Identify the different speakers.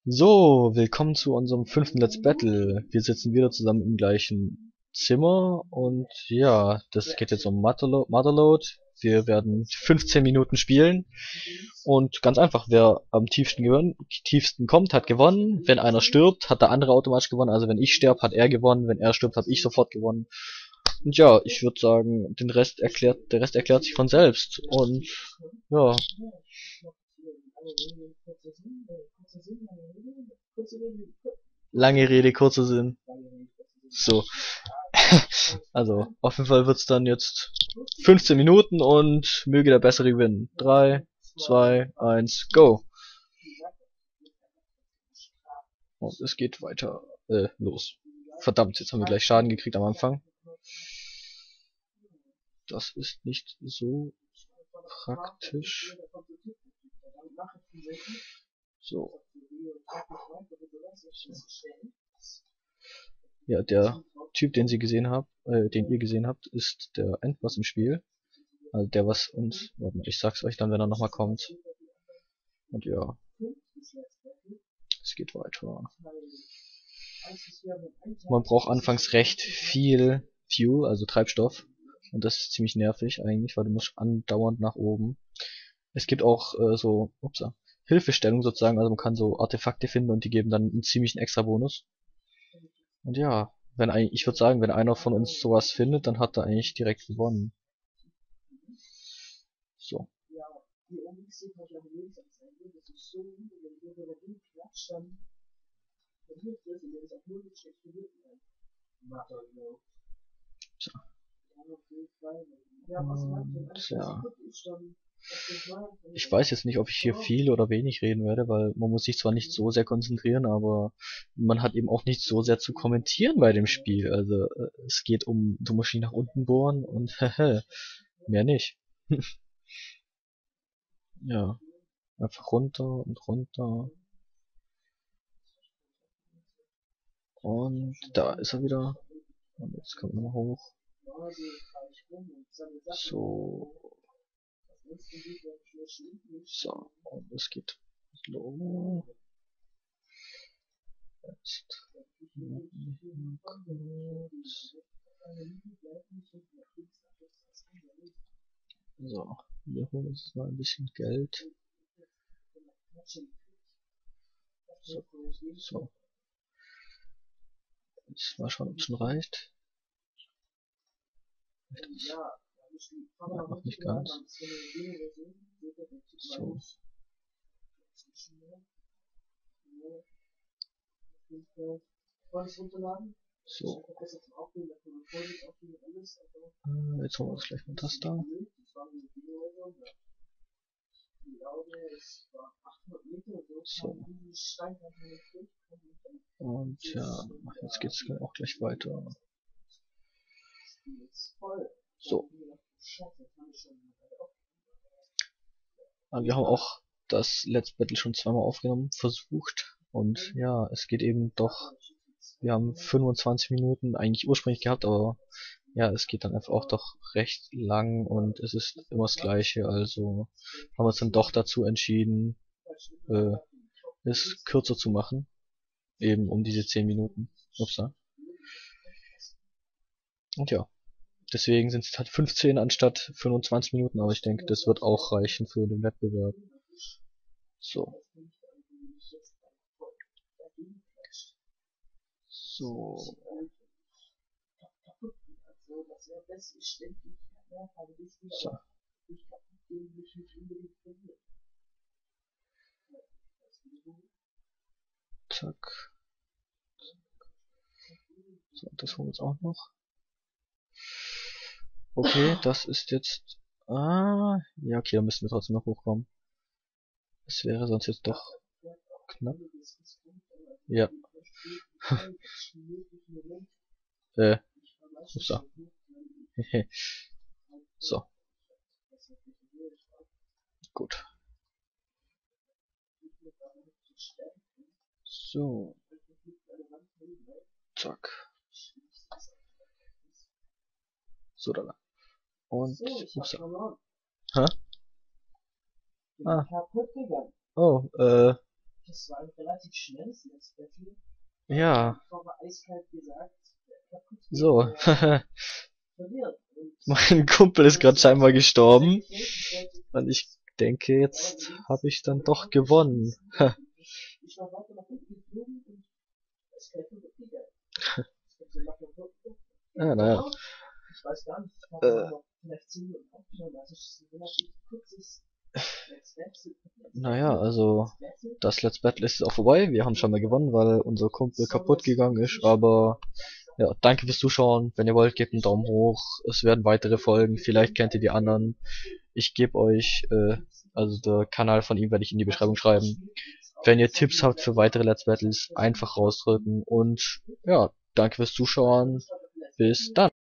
Speaker 1: So, willkommen zu unserem fünften Let's Battle. Wir sitzen wieder zusammen im gleichen Zimmer und ja, das geht jetzt um Motherload. Wir werden 15 Minuten spielen und ganz einfach, wer am tiefsten kommt, hat gewonnen. Wenn einer stirbt, hat der andere automatisch gewonnen. Also wenn ich sterbe, hat er gewonnen. Wenn er stirbt, habe ich sofort gewonnen. Und ja, ich würde sagen, der Rest erklärt sich von selbst. Und ja, lange Rede, kurzer Sinn. So. Also, auf jeden Fall wird's dann jetzt 15 Minuten und möge der Bessere gewinnen. 3, 2, 1, go! Und es geht weiter. Los. Verdammt, jetzt haben wir gleich Schaden gekriegt am Anfang. Das ist nicht so praktisch. So. Ja, der Typ, den ihr gesehen habt, ist der Endboss im Spiel. Also der, was uns, warte mal, ich sag's euch dann, wenn er nochmal kommt. Und ja, es geht weiter. Man braucht anfangs recht viel Fuel, also Treibstoff. Und das ist ziemlich nervig eigentlich, weil du musst andauernd nach oben. Es gibt auch Hilfestellung sozusagen, also man kann so Artefakte finden und die geben dann einen ziemlichen extra Bonus. Und ja, ich würde sagen, wenn einer von uns sowas findet, dann hat er eigentlich direkt gewonnen. So. Ja. Ich weiß jetzt nicht, ob ich hier viel oder wenig reden werde, weil man muss sich zwar nicht so sehr konzentrieren, aber man hat eben auch nicht so sehr zu kommentieren bei dem Spiel. Also es geht um, du musst ihn nach unten bohren und mehr nicht. Ja, einfach runter und runter. Und da ist er wieder. Und jetzt kommt er nochmal hoch. So. So, und es geht los. Jetzt. So, wir holen uns mal ein bisschen Geld. So, so. Jetzt mal schauen, ob es schon reicht. Noch nicht ganz. So. So. Jetzt holen wir uns gleich mal das da. So. Und ja, jetzt geht's auch gleich weiter. So. Aber wir haben auch das Let's Battle schon zweimal aufgenommen, versucht. Und ja, es geht eben doch. Wir haben 25 Minuten eigentlich ursprünglich gehabt, aber ja, es geht dann einfach auch doch recht lang und es ist immer das Gleiche. Also haben wir uns dann doch dazu entschieden, es kürzer zu machen. Eben um diese 10 Minuten. Upsa. Und ja, deswegen sind es halt 15 anstatt 25 Minuten, aber ich denke, das wird auch reichen für den Wettbewerb. So. So. So. Zack. So, das holen wir jetzt auch noch. Okay, das ist jetzt... Ah, ja, okay, da müssen wir trotzdem noch hochkommen. Das wäre sonst jetzt doch knapp. Ja. Upsa. So. Gut. So. Zack. So, da lang. Und, upsa. Hä? Ah. Oh, Ja. So. Mein Kumpel ist gerade scheinbar gestorben. Und ich denke, jetzt habe ich dann doch gewonnen. Ja, naja. Äh, naja, also das Let's Battle ist auch vorbei. Wir haben schon mal gewonnen, weil unser Kumpel kaputt gegangen ist. Aber ja, danke fürs Zuschauen. Wenn ihr wollt, gebt einen Daumen hoch. Es werden weitere Folgen. Vielleicht kennt ihr die anderen. Ich gebe euch, also der Kanal von ihm werde ich in die Beschreibung schreiben. Wenn ihr Tipps habt für weitere Let's Battles, einfach rausdrücken. Und ja, danke fürs Zuschauen. Bis dann.